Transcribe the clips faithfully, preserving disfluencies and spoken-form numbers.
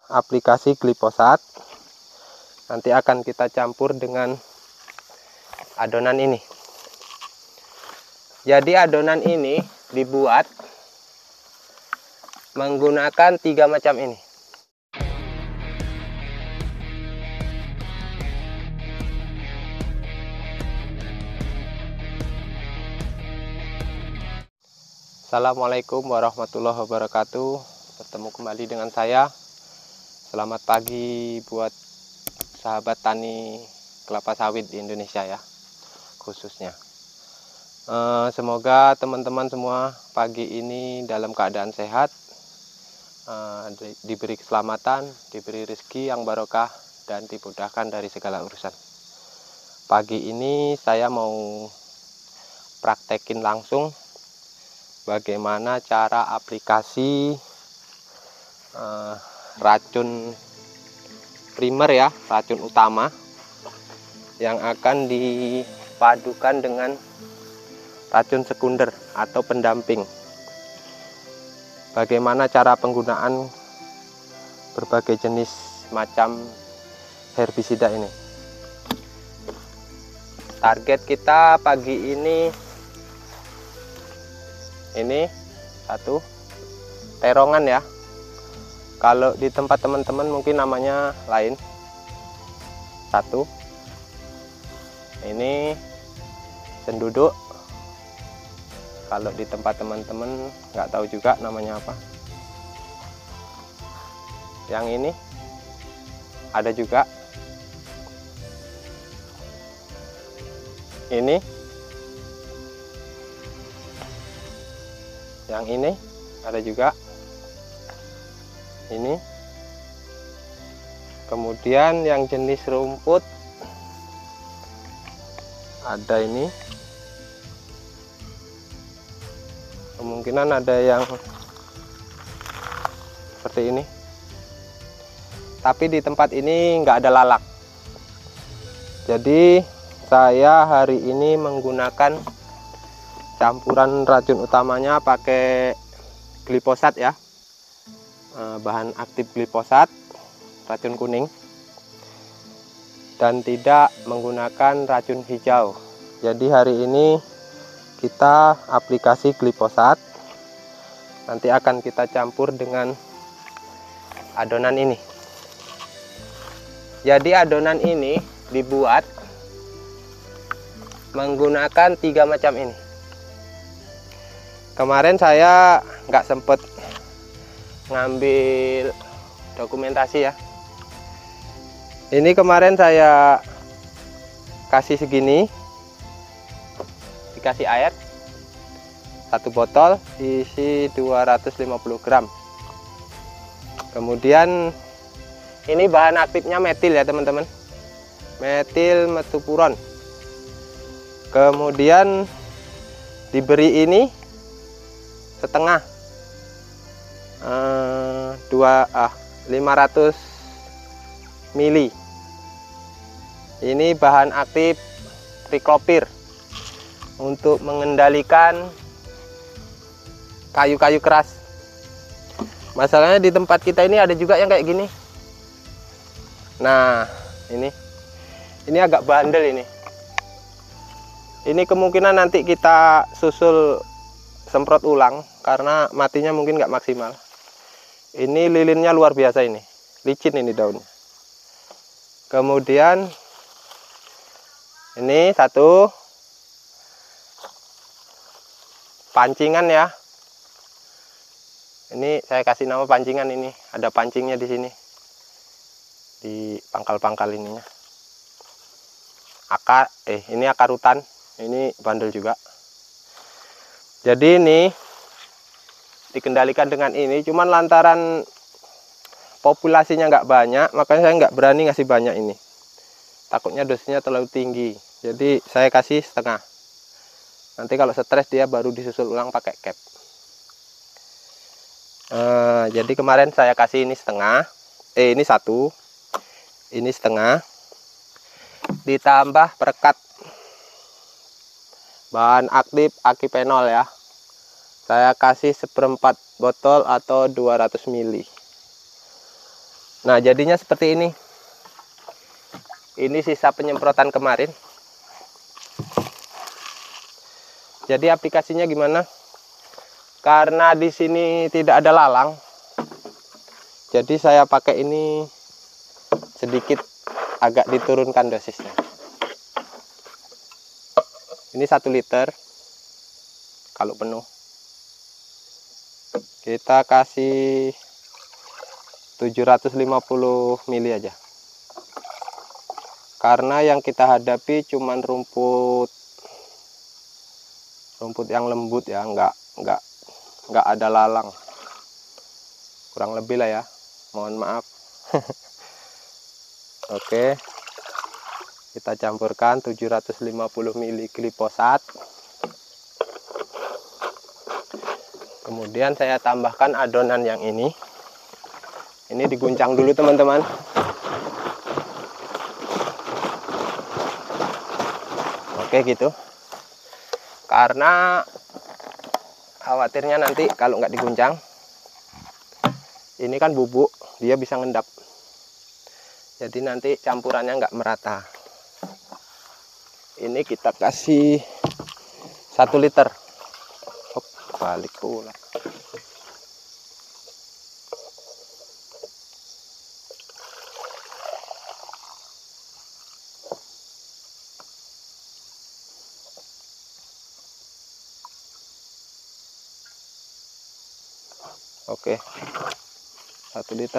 aplikasi glifosat. Nanti akan kita campur dengan adonan ini. Jadi adonan ini dibuat menggunakan tiga macam ini. Assalamualaikum warahmatullahi wabarakatuh. Bertemu kembali dengan saya. Selamat pagi buat sahabat tani kelapa sawit di Indonesia ya, khususnya. Eh, semoga teman-teman semua pagi ini dalam keadaan sehat, eh, di, diberi keselamatan, diberi rezeki yang barokah, dan dimudahkan dari segala urusan. Pagi ini saya mau praktekin langsung bagaimana cara aplikasi uh, racun primer ya, racun utama yang akan dipadukan dengan racun sekunder atau pendamping. Bagaimana cara penggunaan berbagai jenis macam herbisida ini. Target kita pagi ini ini satu terongan ya. Kalau di tempat teman-teman mungkin namanya lain. Satu. Ini senduduk. Kalau di tempat teman-teman nggak tahu juga namanya apa. Yang ini ada juga. Ini. Yang ini ada juga. Ini. Kemudian yang jenis rumput ada ini. Kemungkinan ada yang seperti ini. Tapi di tempat ini nggak ada lalak. Jadi saya hari ini menggunakan campuran racun utamanya pakai glifosat ya, bahan aktif glifosat, racun kuning, dan tidak menggunakan racun hijau. Jadi hari ini kita aplikasi glifosat, nanti akan kita campur dengan adonan ini. Jadi adonan ini dibuat menggunakan tiga macam ini. Kemarin saya nggak sempet ngambil dokumentasi ya. Ini kemarin saya kasih segini, dikasih air, satu botol isi dua ratus lima puluh gram. Kemudian ini bahan aktifnya metil ya teman-teman, metil metopuron. Kemudian diberi ini setengah eh, dua ah lima ratus mili. Ini bahan aktif triklopir untuk mengendalikan kayu-kayu keras. Masalahnya di tempat kita ini ada juga yang kayak gini. Nah ini ini agak bandel ini. Ini kemungkinan nanti kita susul semprot ulang karena matinya mungkin nggak maksimal. Ini lilinnya luar biasa, ini licin ini daunnya. Kemudian ini satu pancingan ya. Ini saya kasih nama pancingan, ini ada pancingnya di sini, di pangkal-pangkal ininya. Akar eh ini akar hutan, ini bandel juga. Jadi ini dikendalikan dengan ini, cuman lantaran populasinya nggak banyak, makanya saya nggak berani ngasih banyak ini. Takutnya dosisnya terlalu tinggi, jadi saya kasih setengah. Nanti kalau stres dia baru disusul ulang pakai cap. Uh, jadi kemarin saya kasih ini setengah, eh ini satu, ini setengah, ditambah perekat bahan aktif akipenol ya. Saya kasih seperempat botol atau dua ratus mili. Nah, jadinya seperti ini. Ini sisa penyemprotan kemarin. Jadi aplikasinya gimana? Karena di sini tidak ada lalang, jadi saya pakai ini sedikit agak diturunkan dosisnya. Ini satu liter. Kalau penuh kita kasih tujuh ratus lima puluh mili aja. Karena yang kita hadapi cuman rumput rumput yang lembut ya, enggak enggak enggak ada lalang. Kurang lebih lah ya. Mohon maaf. Oke. Kita campurkan tujuh ratus lima puluh mili glifosat. Kemudian saya tambahkan adonan yang ini. Ini diguncang dulu teman-teman. Oke gitu. Karena khawatirnya nanti kalau nggak diguncang, ini kan bubuk, dia bisa ngendap. Jadi nanti campurannya nggak merata. Ini kita kasih satu liter. Hop, balik pula. Oke, satu liter.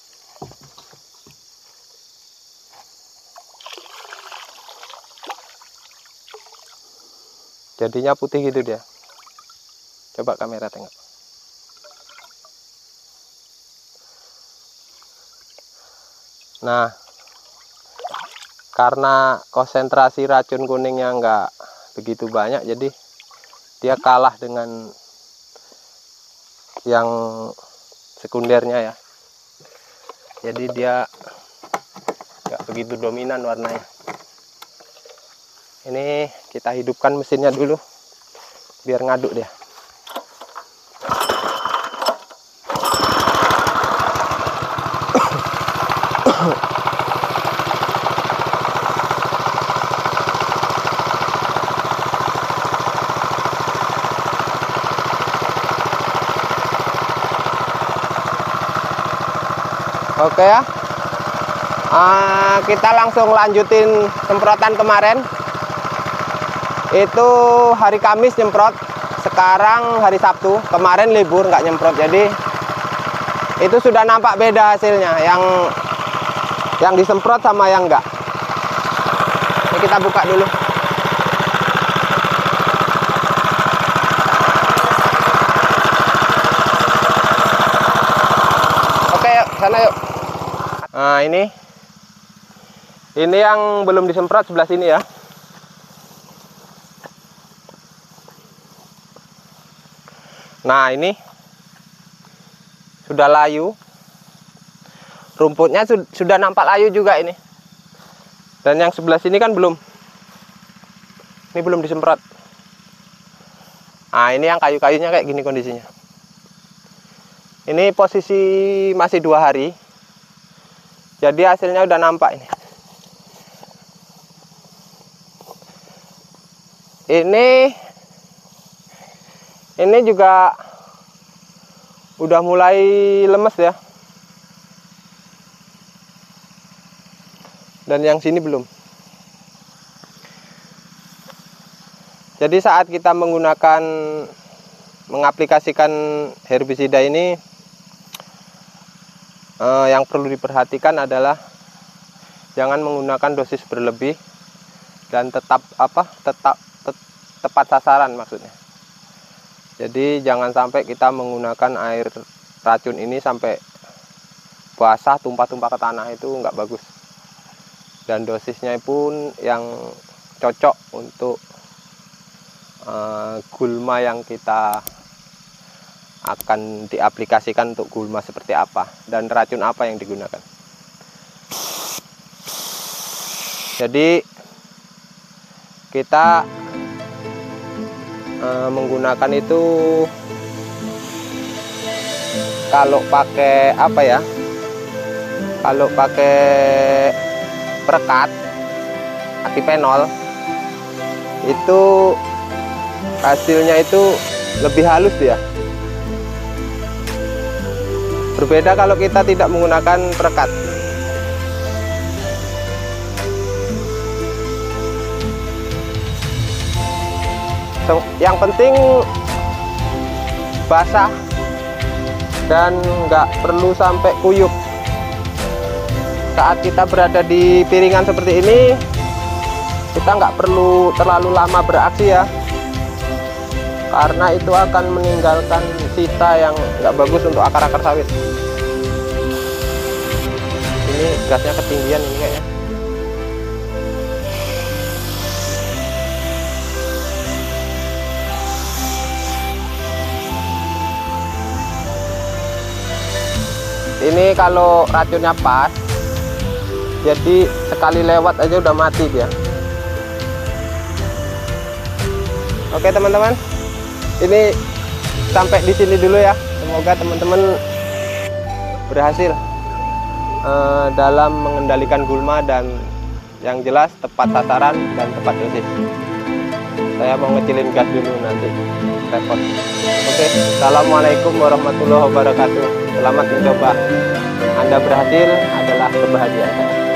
Jadinya putih gitu dia. Coba kamera tengok. Nah, karena konsentrasi racun kuningnya nggak begitu banyak, jadi dia kalah dengan yang sekundernya ya. Jadi dia nggak begitu dominan warnanya. Ini kita hidupkan mesinnya dulu biar ngaduk dia. Oke ya, uh, kita langsung lanjutin semprotan kemarin. Itu hari Kamis nyemprot, sekarang hari Sabtu. Kemarin libur nggak nyemprot, jadi itu sudah nampak beda hasilnya, yang yang disemprot sama yang enggak. Ini kita buka dulu. Oke, yuk sana yuk. Nah ini ini yang belum disemprot sebelah sini ya. Nah ini sudah layu, rumputnya su sudah nampak layu juga ini. Dan yang sebelah sini kan belum, ini belum disemprot. Nah ini yang kayu-kayunya kayak gini kondisinya. Ini posisi masih dua hari. Jadi hasilnya udah nampak ini. Ini ini juga udah mulai lemes ya. Dan yang sini belum. Jadi saat kita menggunakan mengaplikasikan herbisida ini, eh, yang perlu diperhatikan adalah jangan menggunakan dosis berlebih dan tetap apa tetap te, tepat sasaran maksudnya. Jadi jangan sampai kita menggunakan air racun ini sampai basah tumpah-tumpah ke tanah, itu nggak bagus. Dan dosisnya pun yang cocok untuk uh, gulma yang kita akan diaplikasikan untuk gulma seperti apa dan racun apa yang digunakan. Jadi kita uh, menggunakan itu kalau pakai apa ya, kalau pakai perekat aktipenol itu hasilnya itu lebih halus dia. Berbeda kalau kita tidak menggunakan perekat. Yang penting basah dan nggak perlu sampai kuyup. Saat kita berada di piringan seperti ini, kita nggak perlu terlalu lama beraksi ya, karena itu akan meninggalkan sisa yang nggak bagus untuk akar-akar sawit. Ini gasnya ketinggian ini kayaknya. Ini kalau racunnya pas, jadi sekali lewat aja udah mati dia. Oke teman-teman, ini sampai di sini dulu ya. Semoga teman-teman berhasil uh, dalam mengendalikan gulma dan yang jelas tepat sasaran dan tepat dosis. Saya mau ngecilin gas dulu nanti repot. Oke, assalamualaikum warahmatullahi wabarakatuh. Selamat mencoba. Anda berhasil adalah kebahagiaan saya.